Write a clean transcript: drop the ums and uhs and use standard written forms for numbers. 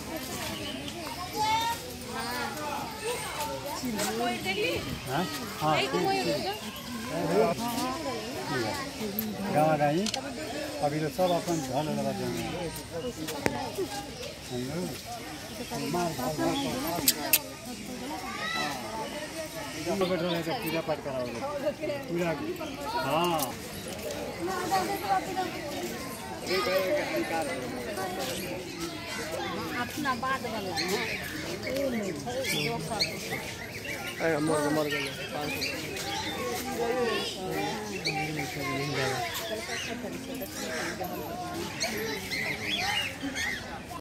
हाँ हाँ गाँव गई अभी तो सब अपन घर लगा देंगे पूजा पाठ कराओगे पूजा हाँ अपना बात वाला मर गया